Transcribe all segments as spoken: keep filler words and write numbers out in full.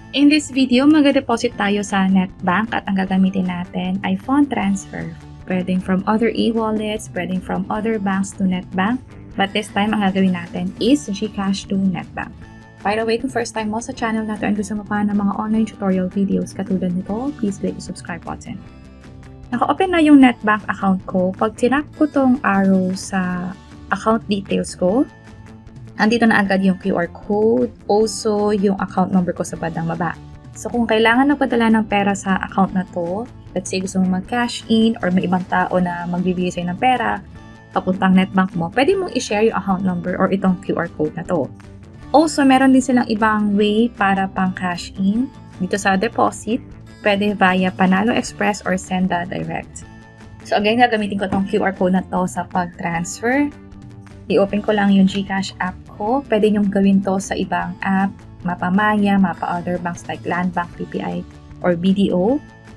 In this video, mag-deposit tayo sa NetBank at ang gagamitin natin ay fund transfer. Pwedeng from other e-wallets, pwedeng from other banks to NetBank, but this time ang gagawin natin is GCash to NetBank. By the way, kung first time mo sa channel natin at gusto mo pa ng mga online tutorial videos katulad nito, please click the subscribe button. Naka-open na yung NetBank account ko. Pag tinap ko tong arrow sa account details ko, andito na agad yung Q R code, also yung account number ko sa bandang baba. So kung kailangan magpadala ng pera sa account na to, let's say gusto mo mag-cash in or may ibang tao na magbibigay sa'yo ng pera, papuntang NetBank mo, pwede mong i-share yung account number or itong Q R code na to. Also, meron din silang ibang way para pang cash in. Dito sa deposit, pwede via Panalo Express or Senda Direct. So again, gagamitin ko itong Q R code na to sa pag-transfer. I-open ko lang yung GCash app ko. Pwede nyong gawin to sa ibang app, Mapamaya, Mapa other banks like Landbank, P P I, or B D O.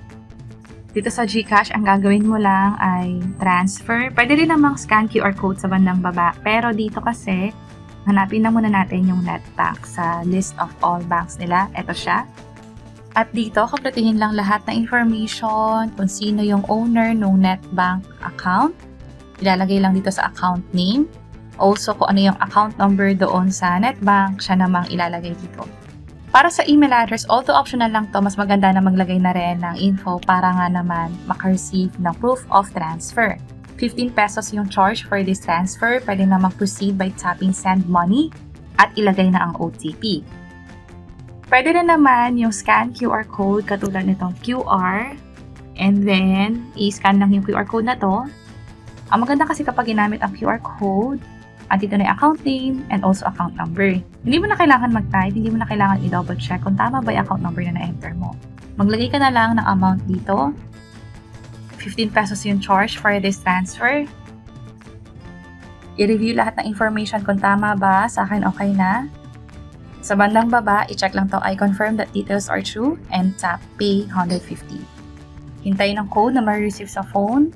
Dito sa GCash, ang gagawin mo lang ay transfer. Pwede rin namang scan Q R code sa bandang baba. Pero dito kasi, hanapin na muna natin yung NetBank sa list of all banks nila. Ito siya. At dito, kumpletuhin lang lahat ng information kung sino yung owner ng NetBank account. Ilalagay lang dito sa account name. Also, kung ano yung account number doon sa NetBank, siya namang ilalagay dito. Para sa email address, although optional lang to, mas maganda na maglagay na rin ng info para nga naman makareceive ng proof of transfer. fifteen pesos yung charge for this transfer. Pwede na mag-proceed by tapping send money at ilagay na ang O T P. Pwede rin naman yung scan Q R code katulad nitong Q R and then i-scan lang yung Q R code na to. Ang maganda kasi kapag ginamit ang Q R code, andito na yung account name and also account number. Hindi mo na kailangan mag-type, hindi mo na kailangan i-double check kung tama ba yung account number na na-enter mo. Maglagay ka na lang ng amount dito. fifteen pesos yung charge for this transfer. I-review lahat ng information kung tama ba, sa akin okay na. Sa bandang baba, i-check lang to, I confirm that details are true and tap pay one hundred fifty. Hintayin ang code na ma-receive sa phone.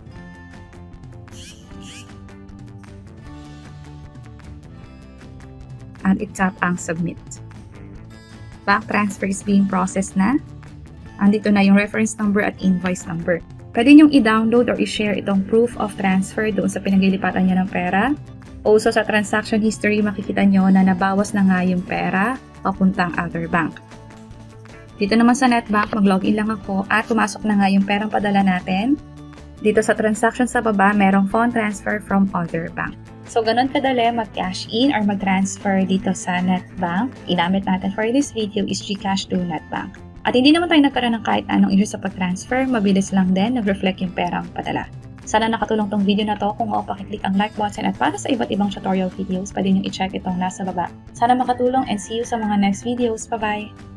At i-tap ang submit. Bank transfer is being processed na. Andito na yung reference number at invoice number. Pwede nyong i-download or i-share itong proof of transfer doon sa pinaglilipatan nyo ng pera. Also sa transaction history, makikita nyo na nabawas na nga yung pera papuntang other bank. Dito naman sa NetBank, mag-login lang ako at pumasok na nga yung perang padala natin. Dito sa transaction sa baba, merong fund transfer from other bank. So, ganun kadali mag-cash in or mag-transfer dito sa NetBank. Inamit natin for this video is GCash to NetBank. At hindi naman tayo nagkaroon ng kahit anong issue sa pag-transfer. Mabilis lang din, nag-reflect yung perang padala. Sana nakatulong tong video na to. Kung oo, pakiclick ang like button at para sa iba't ibang tutorial videos, pwede nyo i-check itong nasa baba. Sana makatulong and see you sa mga next videos. Bye-bye!